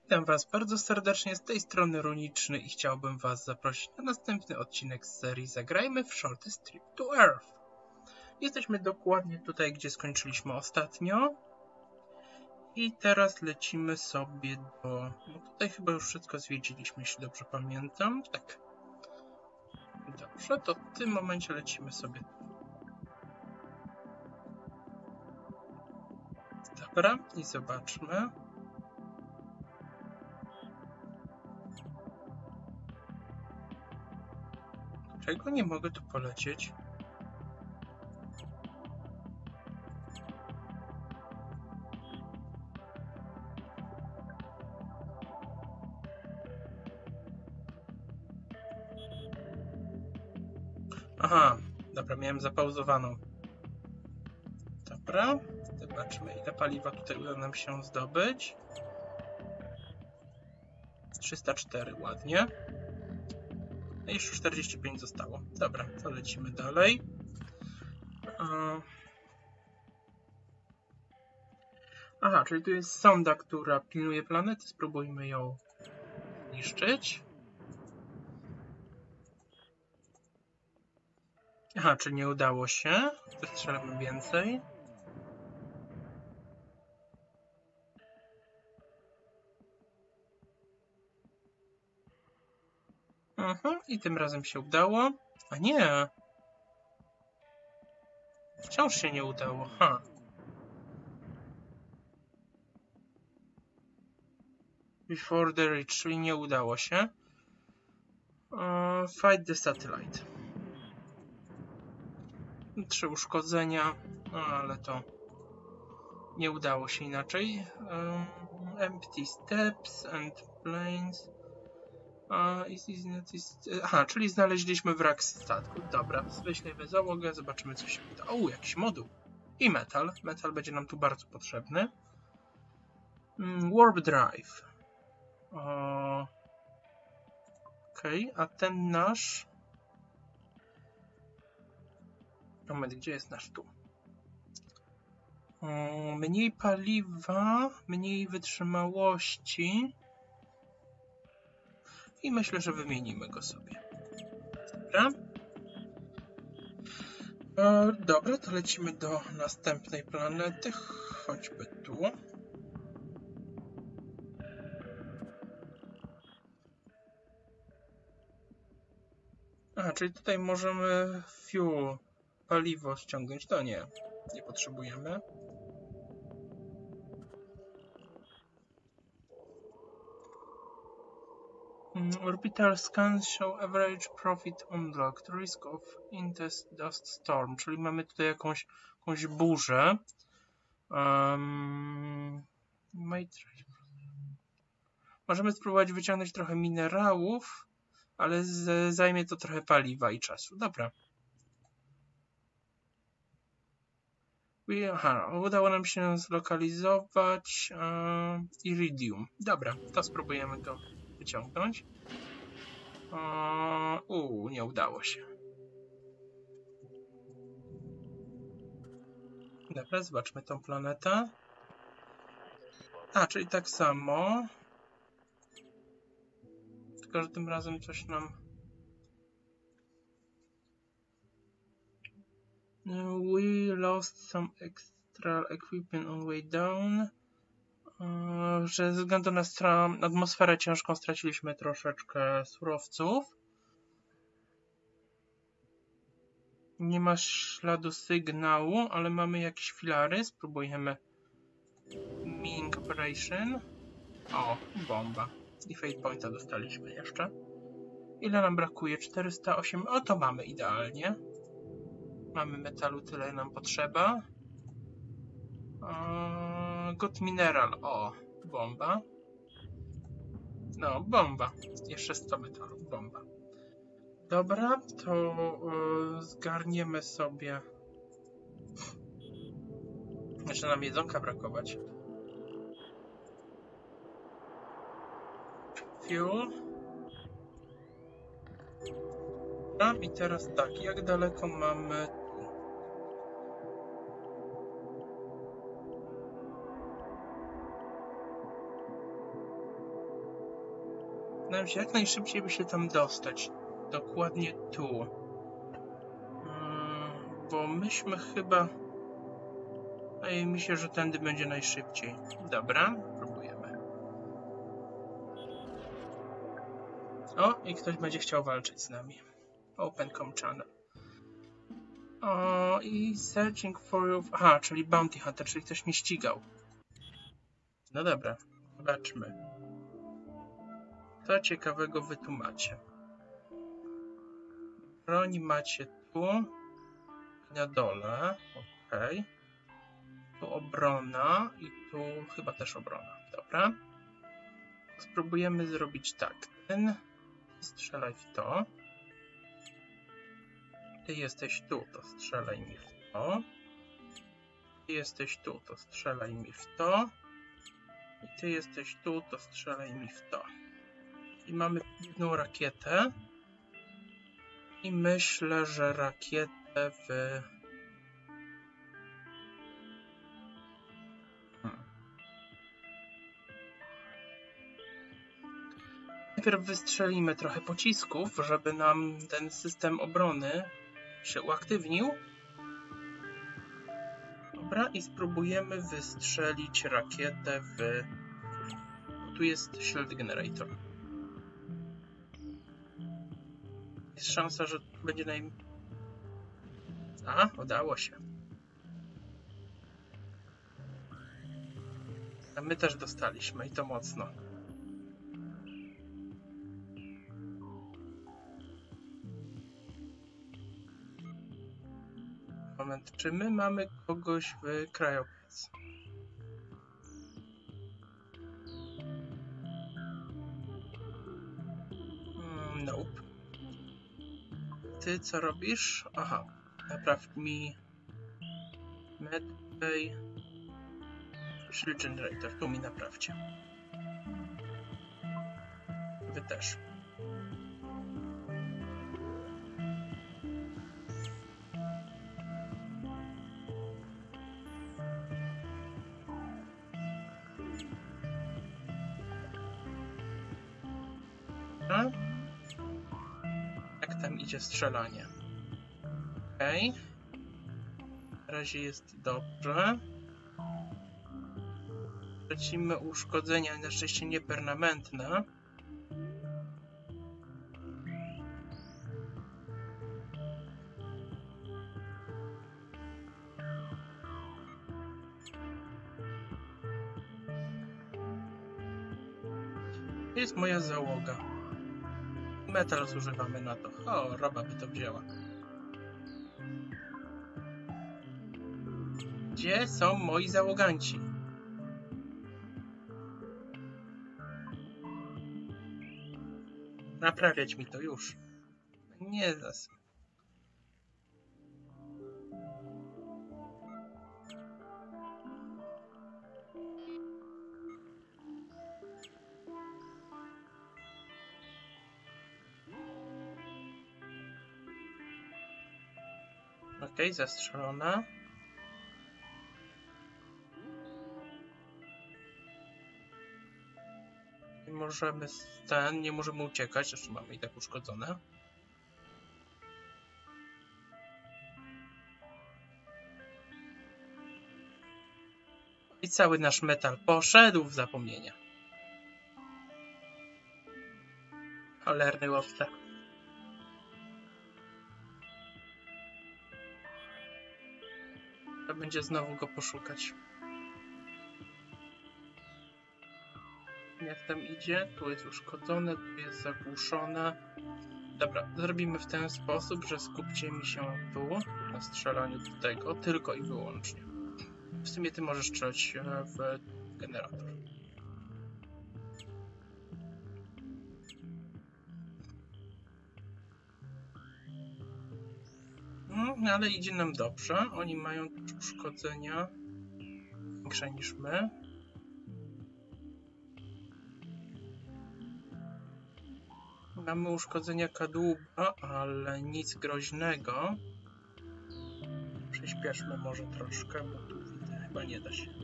Witam Was bardzo serdecznie, z tej strony Runiczny i chciałbym Was zaprosić na następny odcinek z serii Zagrajmy w Shortest Trip to Earth. Jesteśmy dokładnie tutaj, gdzie skończyliśmy ostatnio. I teraz lecimy sobie do... No tutaj chyba już wszystko zwiedziliśmy, jeśli dobrze pamiętam. Tak. Dobrze, to w tym momencie lecimy sobie. Dobra, i zobaczmy. Dlaczego nie mogę tu polecieć? Aha, dobra, miałem zapauzowaną. Dobra, zobaczmy, ile paliwa tutaj uda nam się zdobyć. 304, ładnie. A jeszcze 45 zostało. Dobra, to lecimy dalej. Aha, czyli tu jest sonda, która pilnuje planety. Spróbujmy ją zniszczyć. Aha, czy nie udało się? Wystrzelamy więcej. I tym razem się udało. A nie! Wciąż się nie udało. Before the reach, czyli nie udało się. Fight the satellite. 3 uszkodzenia, ale to nie udało się inaczej. Empty steps and planes. Aha, czyli znaleźliśmy wrak statku. Dobra, wyślemy załogę, zobaczymy co się uda. O, jakiś moduł. I metal. Metal będzie nam tu bardzo potrzebny. Warp drive. Okej, a ten nasz... Moment, gdzie jest nasz tu? Mniej paliwa, mniej wytrzymałości. I myślę, że wymienimy go sobie. Dobra. Dobra, to lecimy do następnej planety. Chodźmy tu. Aha, czyli tutaj możemy fuel, paliwo ściągnąć. To nie potrzebujemy. Orbital scans show average profit unlocked. Risk of intense dust storm. Czyli mamy tutaj jakąś burzę. Możemy spróbować wyciągnąć trochę minerałów, ale zajmie to trochę paliwa i czasu. Dobra. Aha, udało nam się zlokalizować iridium. Dobra, to spróbujemy go wyciągnąć. Nie udało się. Dobra, zobaczmy tą planetę. Czyli tak samo. Tylko że tym razem coś nam... We lost some extra equipment on way down. Że ze względu na atmosferę ciężką straciliśmy troszeczkę surowców. Nie ma śladu sygnału, ale mamy jakieś filary. Spróbujemy Mining Operation. Bomba. I Fate Pointa dostaliśmy jeszcze. Ile nam brakuje? 408. To mamy idealnie. Mamy metalu, tyle nam potrzeba. Good Mineral. Bomba. Bomba. Jeszcze 100 metalu. Bomba. Dobra, to zgarniemy sobie. Jeszcze nam jedzonka brakować. Fuel. I teraz tak, jak daleko mamy tu? Zastanawiam się, jak najszybciej by się tam dostać. Dokładnie tu. Bo myśmy chyba... Wydaje mi się, że tędy będzie najszybciej. Dobra, próbujemy. O, i ktoś będzie chciał walczyć z nami. Open.com channel. O, i searching for you... Aha, czyli Bounty Hunter, czyli ktoś mnie ścigał. No dobra, zobaczmy. Co ciekawego wy tu macie? Broni macie tu. Na dole. Okej. Tu obrona i tu chyba też obrona. Dobra. Spróbujemy zrobić tak. Ten strzelaj w to. Ty jesteś tu, to strzelaj mi w to. Ty jesteś tu, to strzelaj mi w to. I ty jesteś tu, to strzelaj mi w to. I mamy jedną rakietę. I myślę, że rakietę w... Najpierw wystrzelimy trochę pocisków, żeby nam ten system obrony się uaktywnił. Dobra, i spróbujemy wystrzelić rakietę w... Tu jest Shield Generator. Jest szansa, że będzie A, udało się. A my też dostaliśmy i to mocno. Moment, czy my mamy kogoś w Cryopads? Nope. Ty co robisz? Aha, napraw mi Medbay Shield Generator. Tu mi naprawcie. Wy też. A? Jak tam idzie strzelanie? Okej. Na razie jest dobrze. Tracimy uszkodzenia, na szczęście nie permanentne. To jest moja załoga. Metal zużywamy na to. O, roba by to wzięła. Gdzie są moi załoganci? Naprawiać mi to już. Nie zas. Okej, zastrzelona. Nie możemy uciekać, zresztą mamy i tak uszkodzone. I cały nasz metal poszedł w zapomnienie. Cholerny łowca. Trzeba będzie znowu go poszukać. Jak tam idzie? Tu jest uszkodzone, tu jest zagłuszone. Dobra, zrobimy w ten sposób, że skupcie mi się tu, na strzelaniu do tego, tylko i wyłącznie. W sumie ty możesz strzelać w generator. No, ale idzie nam dobrze. Oni mają uszkodzenia większe niż my. Mamy uszkodzenia kadłuba, ale nic groźnego. Przyspieszmy może troszkę, bo tu widzę, chyba nie da się.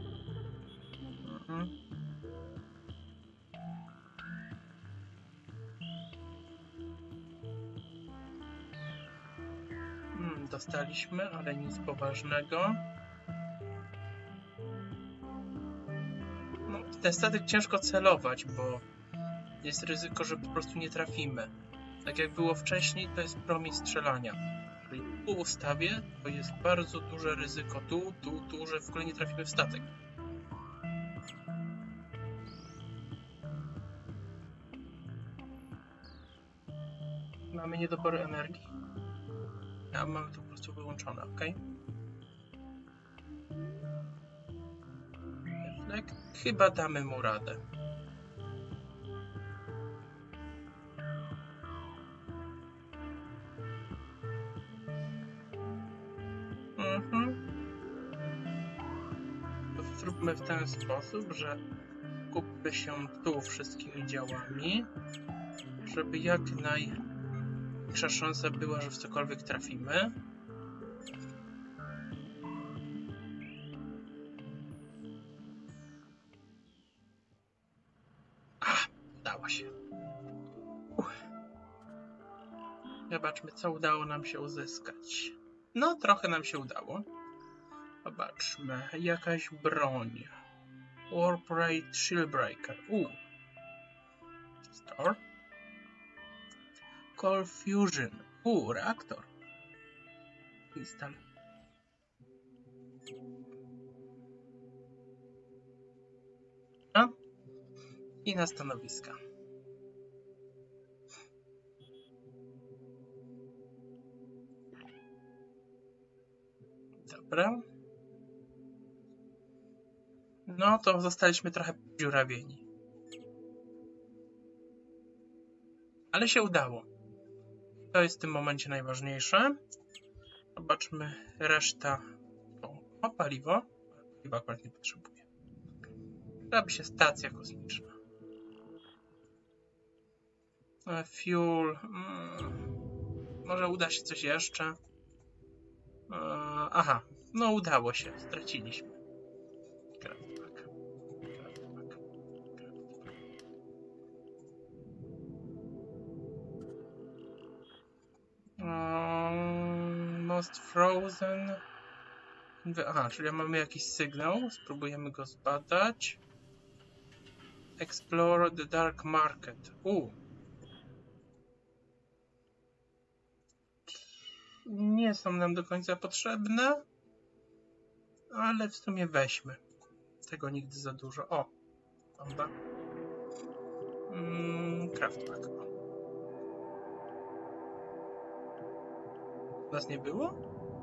dostaliśmy, ale nic poważnego. No, ten statek ciężko celować, bo jest ryzyko, że po prostu nie trafimy. Tak jak było wcześniej, to jest promień strzelania. Jeżeli tu ustawię, to jest bardzo duże ryzyko tu, że w ogóle nie trafimy w statek. Mamy niedobory energii? A mamy to po prostu wyłączone, ok? Reflekt. Chyba damy mu radę. To zróbmy w ten sposób, że skupmy się tu wszystkimi działami, żeby jak największa szansa była, że w cokolwiek trafimy. Udało się. Zobaczmy, co udało nam się uzyskać. No, trochę nam się udało. Zobaczmy, jakaś broń. Warp Rate Shieldbreaker. Store. Core Fusion. Reaktor. Install. I na stanowiska. Dobra. No to zostaliśmy trochę dziurawieni. Ale się udało. To jest w tym momencie najważniejsze. Zobaczmy reszta. O, paliwo. Paliwa akurat nie potrzebuje. Robi się stacja kosmiczna. Fuel. Może uda się coś jeszcze. Aha. No udało się. Straciliśmy. Most Frozen. Aha, czyli mamy jakiś sygnał. Spróbujemy go zbadać. Explore the Dark Market. Nie są nam do końca potrzebne, ale w sumie weźmy. Tego nigdy za dużo. O, bomba. Craftback. Nas nie było?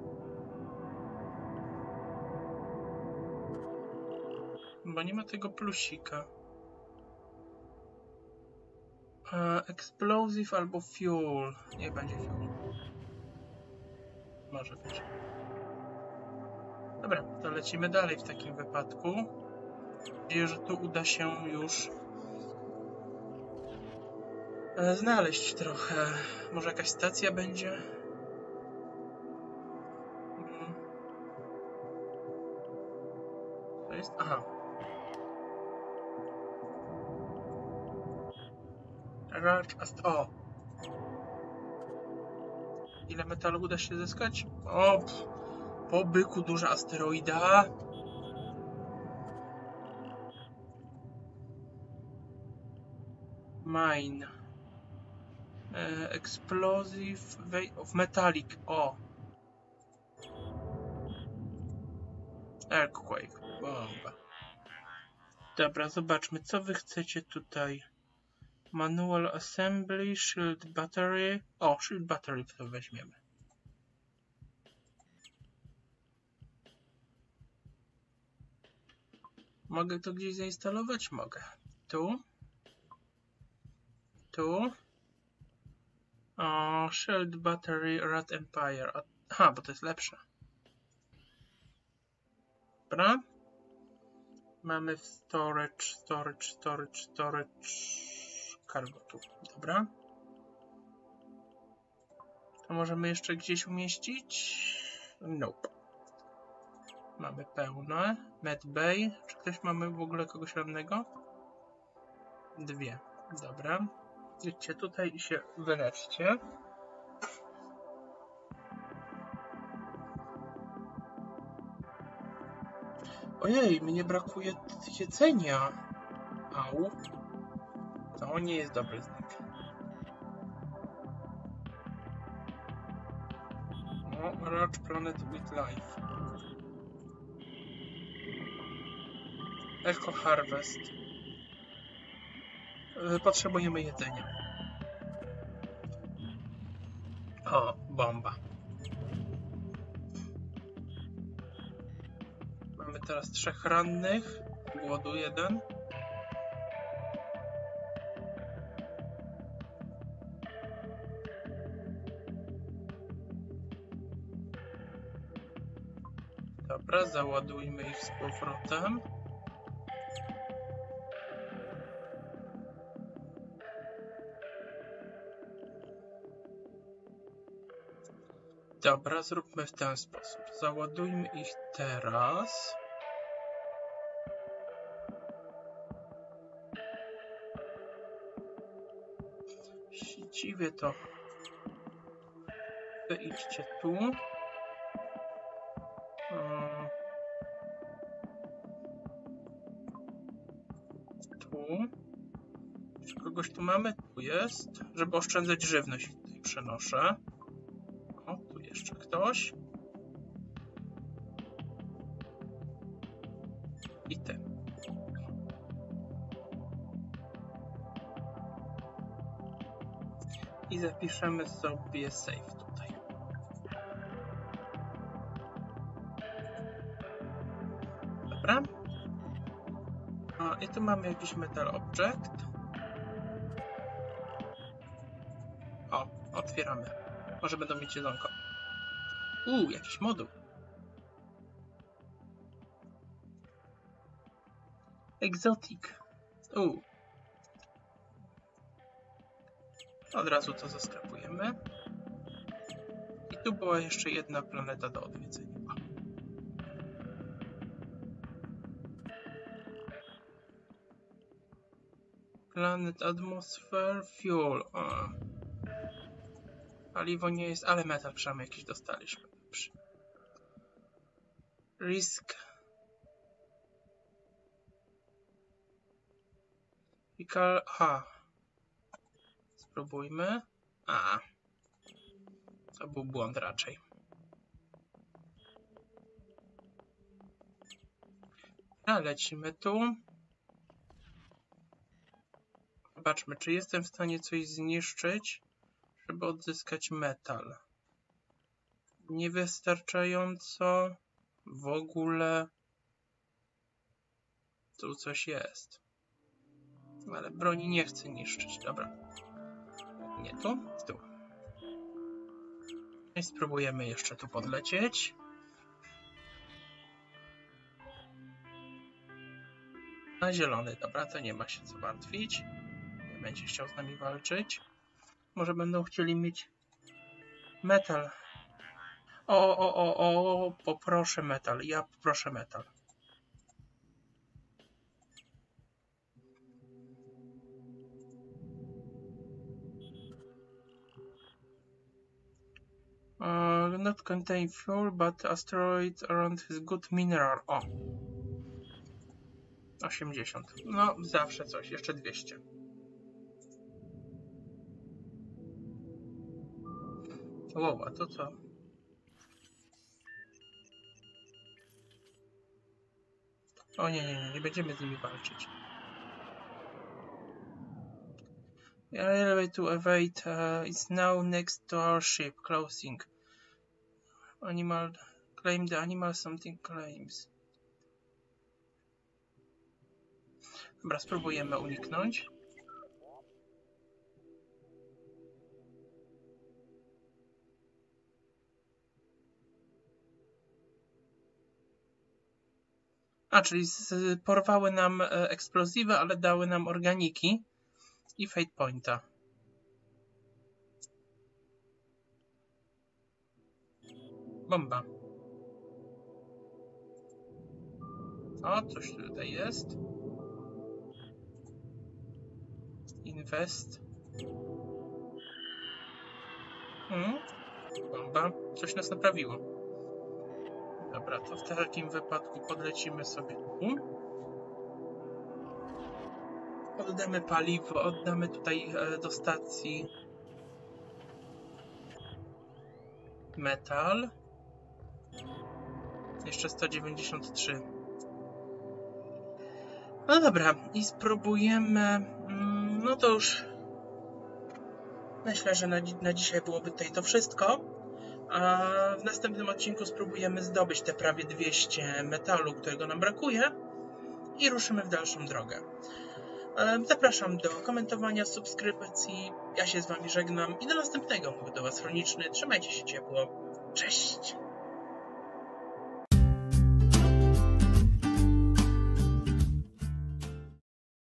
Bo nie ma tego plusika. Explosive albo fuel. Nie będzie fuel. Może być. Dobra, to lecimy dalej w takim wypadku. Mam nadzieję, że tu uda się już znaleźć trochę. Może jakaś stacja będzie? To jest... Aha. O! Ile metalu uda się zyskać? O! Po byku duża asteroida. Mine. Explosive of metallic. O! Earthquake. Bomba. Dobra, zobaczmy, co wy chcecie tutaj. Manual assembly, shield battery. O, shield battery to weźmiemy. Mogę to gdzieś zainstalować? Mogę. Tu. Tu. O, shield battery, Rat Empire. Aha, bo to jest lepsze. Dobra. Mamy w storage. Cargo tu. Dobra. To możemy jeszcze gdzieś umieścić? Nope. Mamy pełne. Medbay. Czy ktoś mamy w ogóle kogoś rannego? 2. Dobra. Idźcie tutaj i się wyleczcie. Ojej, mnie brakuje jedzenia. Au. To nie jest dobry znak. No, Large Planet with Life. Eco Harvest. Potrzebujemy jedzenia. O, bomba. Mamy teraz 3 rannych. Głodu 1. Dobra, załadujmy ich z powrotem. Dobra, zróbmy w ten sposób. Załadujmy ich teraz. Sieciwie to wy idźcie tu. Tu. Czy kogoś tu mamy? Tu jest. Żeby oszczędzać żywność, tutaj przenoszę. O, tu jeszcze ktoś. I ty. I zapiszemy sobie save tutaj. Dobra. I tu mamy jakiś metal object. O, otwieramy. Może będą mieć jedzonko. Jakiś moduł. Exotic. Od razu to zaskrapujemy. I tu była jeszcze jedna planeta do odwiedzenia. Planet Atmosphere Fuel. Paliwo nie jest, ale metal przynajmniej jakiś dostaliśmy. Dobrze. Risk. Spróbujmy. To był błąd raczej. Lecimy tu. Zobaczmy, czy jestem w stanie coś zniszczyć, żeby odzyskać metal. Niewystarczająco. W ogóle. Tu coś jest. Ale broni nie chcę niszczyć. Dobra. Nie tu, tu. I spróbujemy jeszcze tu podlecieć. Na zielony, dobra, to nie ma się co martwić. Nie będzie chciał z nami walczyć. Może będą chcieli mieć metal. Poproszę metal. Ja poproszę metal. Not contain fuel, but asteroids around his good mineral. 80. No, zawsze coś. Jeszcze 200. A to co? Nie będziemy z nimi walczyć. Railway to evade is now next to our ship. Closing. Animal. Claim the animal something claims. Dobra, spróbujemy uniknąć. Czyli porwały nam eksplozywy, ale dały nam organiki i fate pointa. Bomba. Coś tutaj jest. Invest. Bomba. Coś nas naprawiło. Dobra. Dobra, to w takim wypadku podlecimy sobie tu. Oddamy paliwo, oddamy tutaj do stacji metal. Jeszcze 193. No dobra, i spróbujemy... No to już... Myślę, że na dzisiaj byłoby tutaj to wszystko. A w następnym odcinku spróbujemy zdobyć te prawie 200 metalu, którego nam brakuje. I ruszymy w dalszą drogę. Zapraszam do komentowania, subskrypcji. Ja się z wami żegnam i do następnego. Mówię do was Chroniczny. Trzymajcie się ciepło. Cześć!